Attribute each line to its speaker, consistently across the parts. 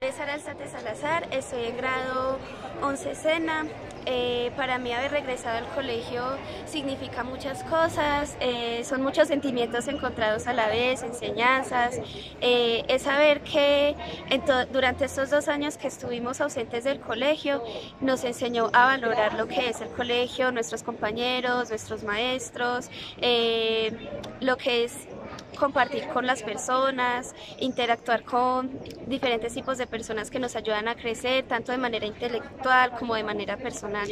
Speaker 1: es Sara Alzate Salazar, estoy en grado 11 Sena. Para mí haber regresado al colegio significa muchas cosas, son muchos sentimientos encontrados a la vez, enseñanzas, es saber que durante estos 2 años que estuvimos ausentes del colegio nos enseñó a valorar lo que es el colegio, nuestros compañeros, nuestros maestros, lo que es compartir con las personas, interactuar con diferentes tipos de personas que nos ayudan a crecer, tanto de manera intelectual como de manera personal.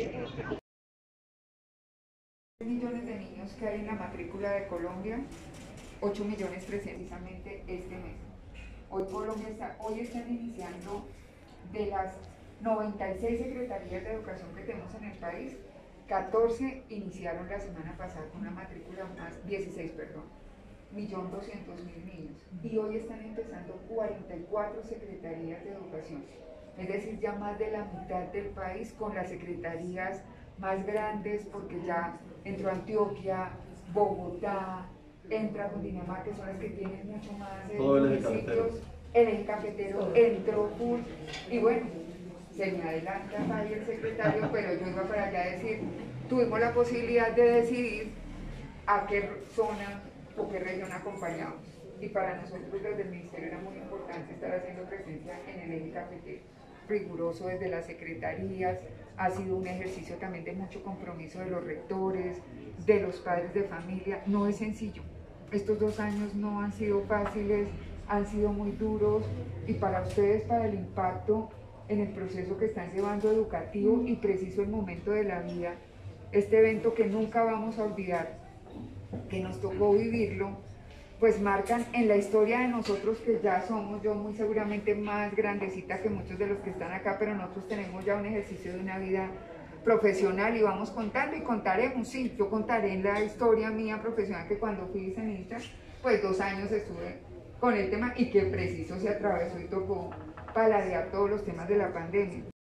Speaker 2: Millones de niños que hay en la matrícula de Colombia, 8 millones precisamente este mes. Hoy están iniciando de las 96 secretarías de educación que tenemos en el país, 14 iniciaron la semana pasada con una matrícula más, 16, perdón, 1.200.000 niños. Y hoy están empezando 44 secretarías de educación, es decir, ya más de la mitad del país con las secretarías más grandes, porque ya entró Antioquia, Bogotá, entra Cundinamarca, que son las que tienen mucho más municipios, el eje cafetero entró full, y bueno, se me adelanta ahí el secretario, pero yo iba para allá a decir, tuvimos la posibilidad de decidir a qué zona o qué región acompañamos, y para nosotros desde el ministerio era muy importante estar haciendo presencia en el eje cafetero, riguroso desde las secretarías, ha sido un ejercicio también de mucho compromiso de los rectores, de los padres de familia. No es sencillo, estos 2 años no han sido fáciles, han sido muy duros, y para ustedes, para el impacto en el proceso que están llevando educativo y preciso el momento de la vida, este evento que nunca vamos a olvidar, que nos tocó vivirlo, pues marcan en la historia de nosotros, que ya somos, yo muy seguramente más grandecita que muchos de los que están acá, pero nosotros tenemos ya un ejercicio de una vida profesional y vamos contando y contaremos. Sí, yo contaré en la historia mía profesional que cuando fui viceministra, pues 2 años estuve con el tema y que preciso se atravesó y tocó paladear todos los temas de la pandemia.